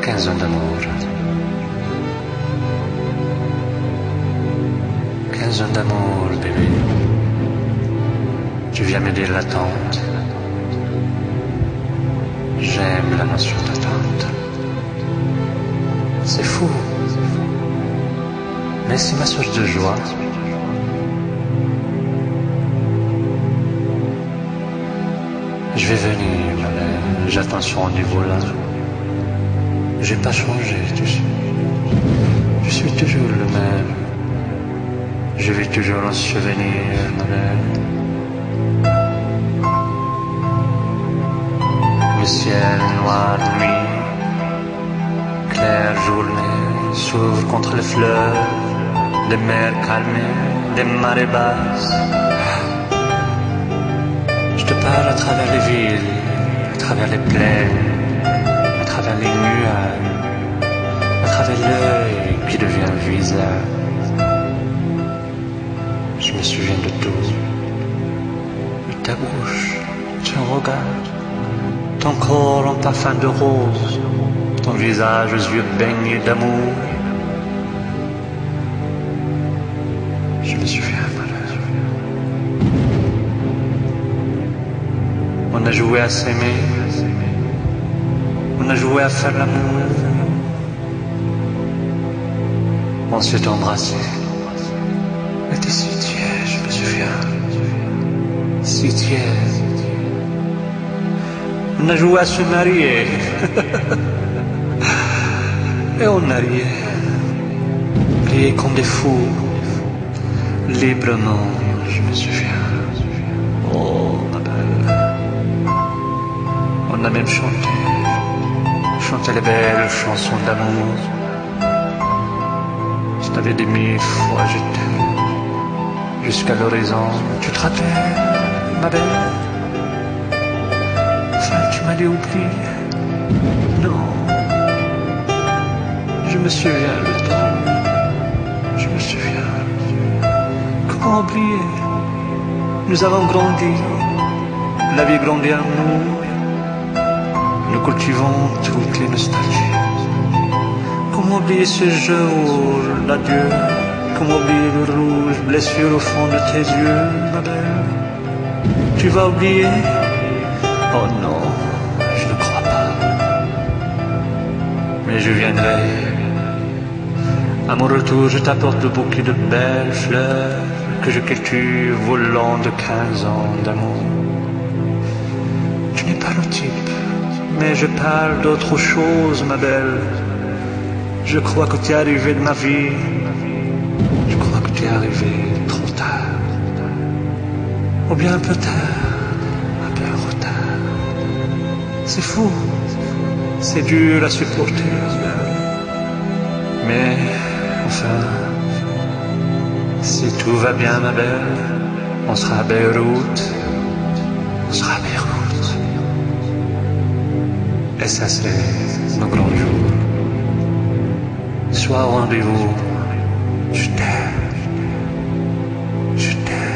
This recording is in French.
15 ans d'amour. 15 ans d'amour, bébé. Tu viens me dire l'attente. J'aime la notion d'attente. C'est fou. Mais c'est ma source de joie. Je vais venir, ma mère. J'attends ce rendez-vous-là. J'ai pas changé, tu sais. Je suis toujours le même. Je vis toujours en souvenir, ma mère. Le ciel noir nuit, claire journée s'ouvre contre les fleurs, des mers calmées, des marées basses. Je te parle à travers les villes, à travers les plaines, à travers les nuages, à travers l'œil qui devient visage. Je me souviens de tout, de ta bouche, ton regard, ton corps en parfum de rose, ton visage aux yeux baignés d'amour. Je me souviens, malheur. On a joué à s'aimer, on a joué à faire l'amour. On s'est embrassé. Était si tiède, je me souviens. Si tiède. On a joué à se marier. Et on a rié comme des fous, librement, je me souviens. Oh, ma belle. On a même chanté les belles chansons d'amour. Je t'avais dit 1000 fois je t'aime, jusqu'à l'horizon. Tu te rappelles, ma belle? Enfin, tu m'as dit oublier. Non. Je me souviens le temps, je me souviens. Comment oublier? Nous avons grandi, la vie grandit en nous. Nous cultivons toutes les nostalgies. Comment oublier ce jour d'adieu? Comment oublier le rouge, blessure au fond de tes yeux, ma belle? Tu vas oublier? Oh non, je ne crois pas. Mais je viendrai. À mon retour, je t'apporte le bouquet de belles fleurs que je cultive au long de 15 ans d'amour. Tu n'es pas le type, mais je parle d'autre chose, ma belle. Je crois que tu es arrivé de ma vie. Je crois que tu es arrivé trop tard. Ou bien un peu tard, un peu en retard. C'est fou, c'est dur à supporter, ma belle. Mais enfin, si tout va bien, ma belle, on sera à Beyrouth. On sera à Beyrouth. Et ça, c'est nos grands jours. Sois au rendez-vous. Je t'aime. Je t'aime.